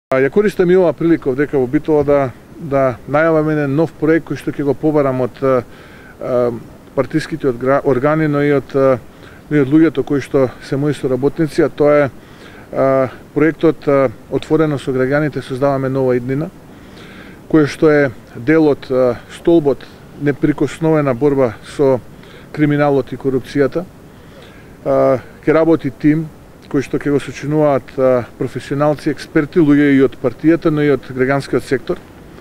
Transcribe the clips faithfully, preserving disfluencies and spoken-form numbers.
Ја користам и оваа прилика дека во Битола да да најавам еден нов проект кој што ќе го побарам од а, партиските органи, но и од а, но и од луѓето кои што се мои соработници, а тоа е а, проектот а, Отворено со граѓаните создаваме нова иднина, кој што е дел од а, столбот неприкосновена борба со криминалот и корупцијата. А, ќе работи тим кои што ќе го сочинуваат а, професионалци, експерти, луѓе и од партијата, но и од граѓанскиот сектор,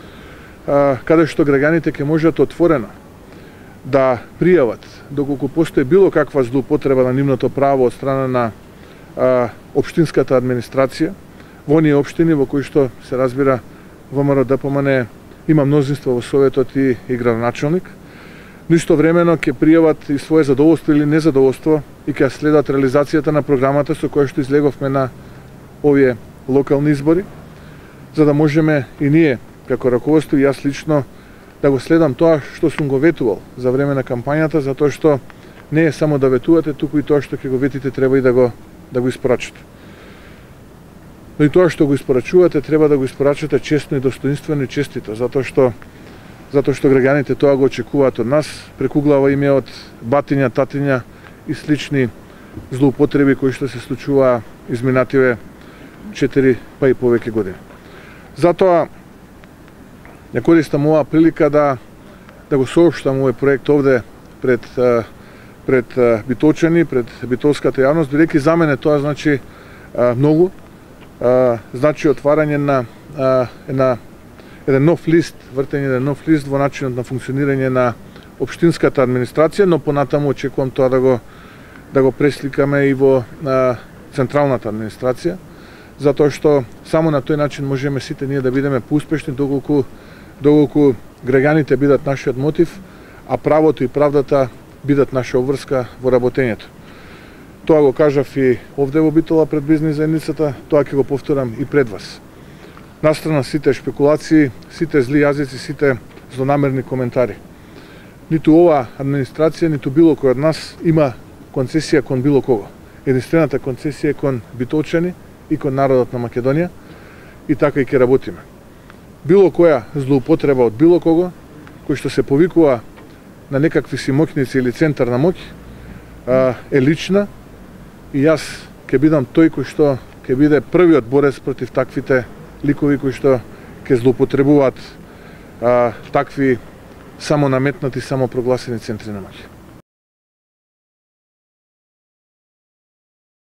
а, каде што граѓаните ќе можат отворено да пријават доколку постои било каква злоупотреба на нивното право од страна на а, општинската администрација, во оние општини во кои што се разбира ВМРО-ДПМН има мнозинство во советот и, и градоначалник, но истовремено ќе пријават и свое задоволство или незадоволство и ќе следат реализацијата на програмата со која што излеговме на овие локални избори, за да можеме и ние како раководство и јас лично да го следам тоа што сум го ветувал за време на кампањата, затоа што не е само да ветувате, туку и тоа што ќе го ветите треба и да го да го испорачате. Но и тоа што го испорачувате треба да го испорачате честно и достоинствено и честито, затоа што затоа што граѓаните тоа го очекуваат од нас, прекуглава име од батиња, татиња и слични злоупотреби кои што се случуваа изминативе четири па и повеќе години. Затоа ја користам оваа прилика да да го соопштам овој проект овде пред пред битолчани, пред битолската јавност, бидејќи за мене тоа значи многу, значи отварање на една еден нов лист, вртење еден нов лист во начинот на функционирање на општинската администрација, но понатаму очекувам тоа да го да го пресликаме и во а, централната администрација, затоа што само на тој начин можеме сите ние да бидеме поуспешни доколку доколку граѓаните бидат нашиот мотив, а правото и правдата бидат наша обврска во работењето. Тоа го кажав и овде во Битола пред бизнис заедницата, тоа ќе го повторам и пред вас. Настрана сите шпекулации, сите зли јазици, сите злонамерни коментари. Ниту оваа администрација, ниту било кој од нас има концесија кон било кого. Единствената концесија е кон битолчани и кон народот на Македонија и така и ќе работиме. Било која злоупотреба од било кого, кој што се повикува на некакви си моќници или центар на моќ, е лична и јас ќе бидам тој кој што ќе биде првиот борец против таквите ликови кои што ќе злоупотребуваат а, такви самонаметнати, самопрогласени центри на моќ.